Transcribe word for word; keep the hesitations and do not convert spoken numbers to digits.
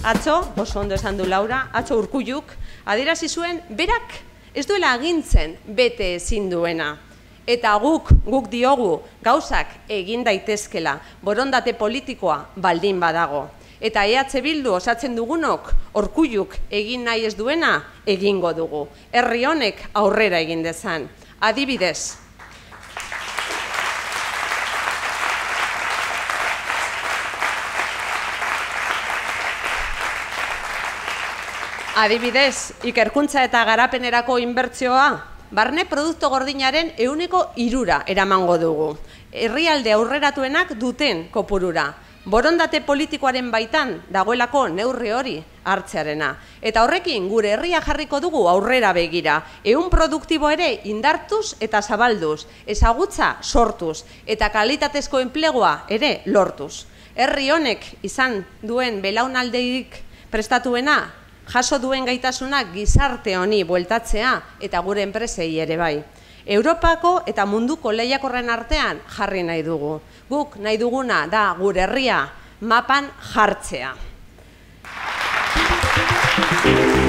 Atzo, oso ondo esan du Laura, atzo Urkulluk, adierazi zuen, berak ez duela agintzen bete ezin duena. Eta guk, guk diogu, gauzak egin daitezkela, borondate politikoa baldin badago. Eta E H Bildu osatzen dugunok, Urkulluk egin nahi ez duena, egingo dugu. Herri honek aurrera egin dezan. Adibidez, Adibidez, ikerkuntza eta garapenerako inbertsioa, barne produktu gordinaren ehuneko hirura eramango dugu. Herrialde aurreratuenak duten kopurura. Borondate politikoaren baitan dagoelako neurri hori hartzearena. Eta horrekin gure herria jarriko dugu aurrera begira. Ehun produktibo ere indartuz eta zabalduz, ezagutza sortuz eta kalitatezko enplegua ere lortuz. Herri honek izan duen belaunaldeik prestatuena, jaso duen gaitasunak gizarte honi bueltatzea eta gure enpresei ere bai. Europako eta munduko lehiakorren artean jarri nahi dugu. Guk nahi duguna da gure herria mapan jartzea.